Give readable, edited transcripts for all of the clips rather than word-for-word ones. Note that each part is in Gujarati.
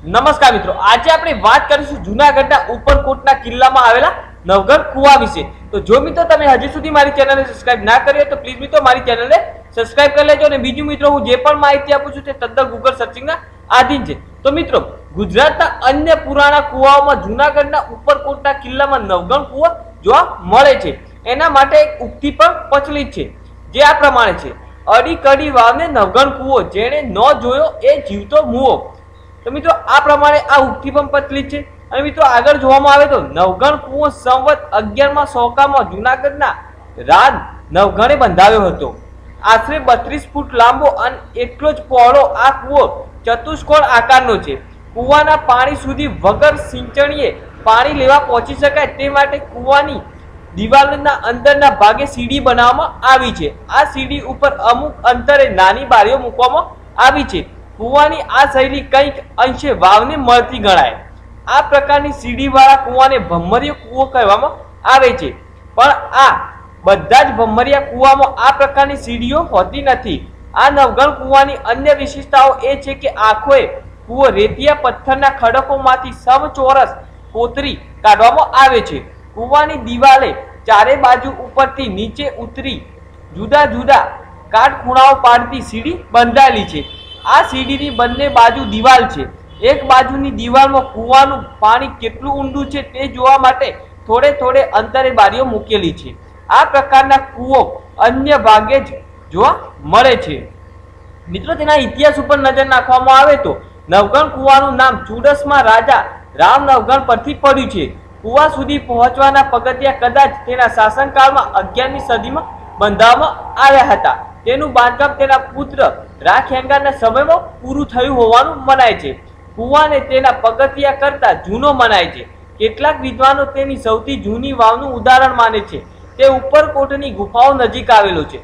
નમસ્કાર મિત્રો, આજે આપણે વાત કરીશું જૂનાગઢના ઉપરકોટના કિલ્લામાં આવેલા નવગણ કુવા વિશે। તો જો મિત્રો તમે હજી સુધી મારી ચેનલને સબસ્ક્રાઇબ ના કરી હોય તો પ્લીઝ મિત્રો મારી ચેનલને સબસ્ક્રાઇબ કરી લેજો। અને બીજું મિત્રો, હું જે પણ માહિતી આપું છું તે તદ્દન ગૂગલ સર્ચિંગના આધીન છે। તો મિત્રો, ગુજરાતના અન્ય પુરાણા કુવાઓમાં જૂનાગઢના ઉપરકોટના કિલ્લામાં નવગણ કુવો જોવા મળે છે। એના માટે એક ઉક્તિ પણ પ્રચલિત છે, જે આ પ્રમાણે છે: અડી કડી વાવને નવગણ કુવો, જેણે ન જોયો એ જીવતો મુવો। તો મિત્રો, આ પ્રમાણે આ ઉક્તિ પણ પ્રચલિત છે। અને મિત્રો, આગળ જોવામાં આવે તો નવગણ કુવો સંવત 11માં સોકામાં જૂનાગઢના રાજ નવગણે બંધાવ્યો હતો। આશરે 32 ફૂટ લાંબો અને એટલો જ પહોળો આ કુવો ચતુષ્કોણ આકારનો છે। કુવાના પાણી સુધી વગર સિંચણીએ પાણી લેવા પહોંચી શકાય તે માટે કુવાની દિવાલના અંદરના ભાગે સીડી બનાવવામાં આવી છે। આ સીડી ઉપર અમુક અંતરે નાની બારીઓ મૂકવામાં આવી છે। કુવાની આ શૈલી કંઈક અંશે વાવને મળતી ગણાય। આ પ્રકારની સીડીવાળા કુવાને ભમરીયો કુવો કહેવામાં આવે છે, પણ આ બધા જ ભમરીયા કુવામાં આ પ્રકારની સીડીઓ હોતી નથી। આ નવગણ કુવાની અન્ય વિશેષતાઓ એ છે કે આખોએ કુવો રેતિયા પથ્થરના ખડકોમાંથી સમચોરસ કોતરી કાઢવામાં આવે છે। કુવાની દિવાલે ચારે બાજુ ઉપરથી નીચે ઉતરી જુદા જુદા કાટખૂણાઓ પાડતી સીડી બંધાયેલી છે। આ સીડીની બંને બાજુ દિવાલ છે। એક બાજુની દિવાલમાં કુવાનું પાણી કેટલું ઊંડું છે તે જોવા માટે થોડે થોડે અંતરે બારીઓ મૂકેલી છે। આ પ્રકારના કુવો અન્ય ભાગે જ જોવા મળે છે। મિત્રો, તેના ઇતિહાસ ઉપર નજર નાખવામાં આવે તો નવગણ કુવાનું નામ ચુડસમા રાજા રામ નવગણ પરથી પડ્યું છે। કુવા સુધી પહોંચવાના પગથિયા કદાચ તેના શાસનકાળમાં 11મી સદીમાં બંધાવવામાં આવ્યા હતા। તેનું બાંધકામ તેના પુત્ર રાખેંગાના સમયમાં પૂરું થયું હોવાનું મનાય છે। કુવાને તેના પગથિયા કરતા જૂનો મનાય છે। કેટલાક વિદ્વાનો તેની સૌથી જૂની વાવનું ઉદાહરણ માને છે। તે ઉપરકોટની ગુફાઓ નજીક આવેલો છે।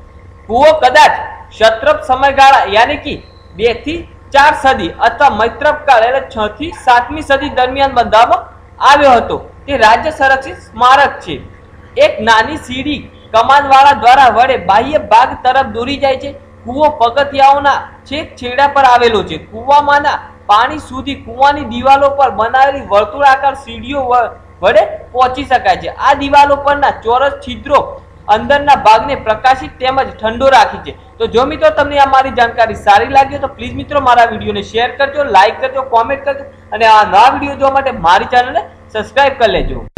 કુવો કદાચ ક્ષત્રપ સમયગાળા યાની કે 2 થી 4 સદી અથવા મૈત્રપ કાળ એટલે 6 થી 7મી સદી દરમિયાન બંધાવવામાં આવ્યો હતો। તે રાજ્ય સંરક્ષિત સ્મારક છે। એક નાની સીડી કમાનવાળા દ્વારા વડે બાહ્ય ભાગ તરફ દોરી જાય છે। કુવો પગથિયાઓના છેક છેડા પર આવેલો છે। કુવામાંના પાણી સુધી કુવાની દિવાલો પર બનાવેલી વર્તુળાકાર સીડીઓ વડે પહોંચી શકાય છે। આ દિવાલો પરના ચોરસ છિદ્રો અંદરના ભાગને પ્રકાશિત તેમજ ઠંડો રાખે છે। તો જો મિત્રો તમને આ મારી જાણકારી સારી લાગી તો પ્લીઝ મિત્રો મારા વિડીયોને શેર કરજો, લાઈક કરજો, કોમેન્ટ કરજો અને આ નવા વિડીયો જોવા માટે મારી ચેનલને સબસ્ક્રાઇબ કરી લેજો।